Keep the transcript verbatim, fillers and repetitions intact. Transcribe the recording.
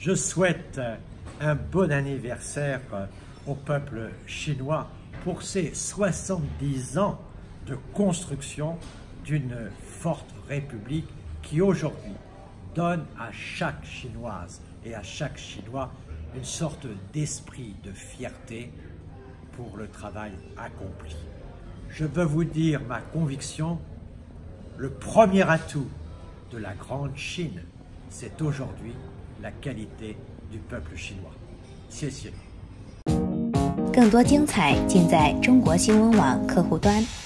Je souhaite un bon anniversaire au peuple chinois pour ses soixante-dix ans de construction d'une forte république qui aujourd'hui donne à chaque Chinoise et à chaque Chinois une sorte d'esprit de fierté pour le travail accompli. Je veux vous dire ma conviction, le premier atout de la grande Chine, c'est aujourd'hui la qualité du peuple chinois. 谢谢。 更多精彩尽在中国新闻网客户端。